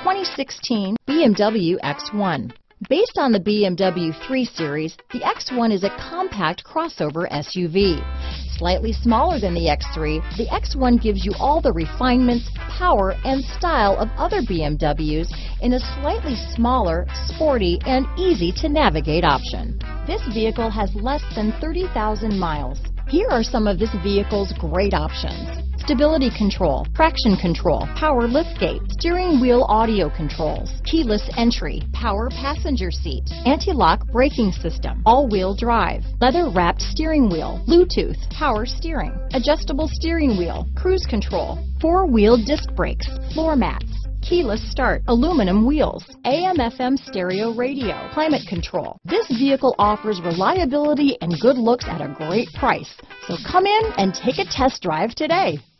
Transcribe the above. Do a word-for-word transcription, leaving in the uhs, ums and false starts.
twenty sixteen B M W X one. Based on the B M W three Series, the X one is a compact crossover S U V. Slightly smaller than the X three, the X one gives you all the refinements, power, and style of other B M Ws in a slightly smaller, sporty, and easy-to-navigate option. This vehicle has less than thirty thousand miles. Here are some of this vehicle's great options: stability control, traction control, power liftgate, steering wheel audio controls, keyless entry, power passenger seat, anti-lock braking system, all-wheel drive, leather-wrapped steering wheel, Bluetooth, power steering, adjustable steering wheel, cruise control, four-wheel disc brakes, floor mats, keyless start, aluminum wheels, A M F M stereo radio, climate control. This vehicle offers reliability and good looks at a great price. So come in and take a test drive today.